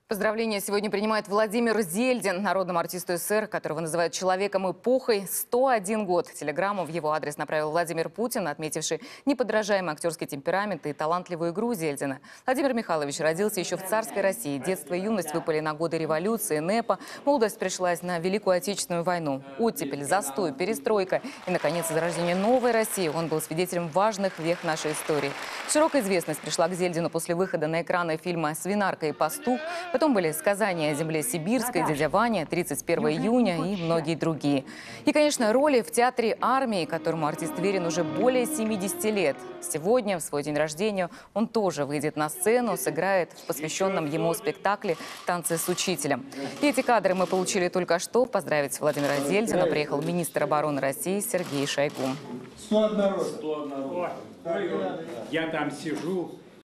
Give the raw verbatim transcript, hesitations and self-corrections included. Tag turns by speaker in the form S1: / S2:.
S1: Поздравления сегодня принимает Владимир Зельдин, народному артисту СССР, которого называют человеком эпохой. сто один год. Телеграмму в его адрес направил Владимир Путин, отметивший неподражаемый актерский темперамент и талантливую игру Зельдина. Владимир Михайлович родился еще в царской России. Детство и юность выпали на годы революции, НЭПа. Молодость пришлась на Великую Отечественную войну. Оттепель, застой, перестройка и, наконец, зарождение новой России. Он был свидетелем важных вех нашей истории. Широкая известность пришла к Зельдину после выхода на экраны фильма «Свинарка и пастух». Потом были сказания о земле сибирской, «Дядя Ваня», тридцать первого июня и многие другие. И, конечно, роли в театре «Армии», которому артист верен уже более семидесяти лет. Сегодня, в свой день рождения, он тоже выйдет на сцену, сыграет в посвященном ему спектакле «Танцы с учителем». И эти кадры мы получили только что. Поздравить Владимира Зельдина приехал министр обороны России Сергей Шойгу.
S2: сто одна рота. сто одна рота.
S3: Я там сижу.